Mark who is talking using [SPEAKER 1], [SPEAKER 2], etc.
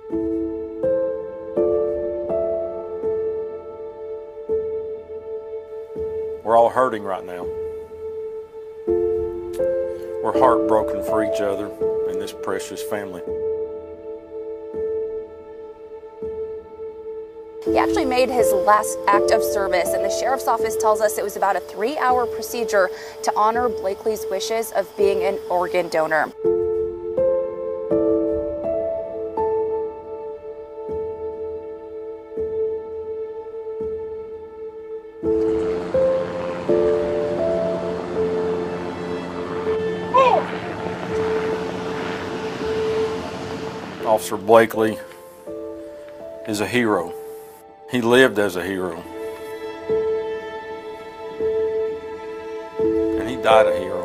[SPEAKER 1] We're all hurting right now. We're heartbroken for each other and this precious family.
[SPEAKER 2] He actually made his last act of service, and the sheriff's office tells us it was about a 3-hour procedure to honor Blakely's wishes of being an organ donor.
[SPEAKER 1] Officer Blakely is a hero. He lived as a hero. And he died a hero.